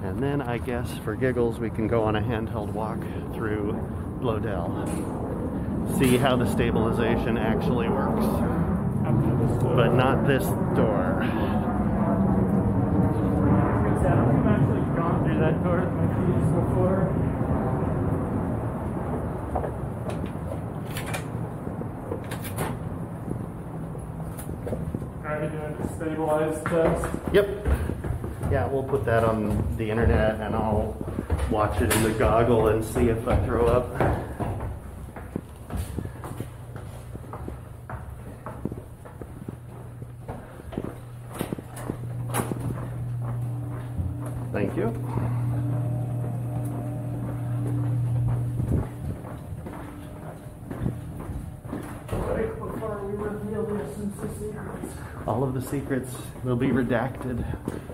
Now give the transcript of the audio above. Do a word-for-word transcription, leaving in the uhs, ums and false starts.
And then I guess for giggles we can go on a handheld walk through Bloedel. See how the stabilization actually works. But not this door. I've actually gone through that door with my keys before. Are you doing a stabilized test? Yep. Yeah, we'll put that on the internet and I'll watch it in the goggle and see if I throw up. Thank you. Right before we reveal the essence of secrets. All of the secrets will be redacted.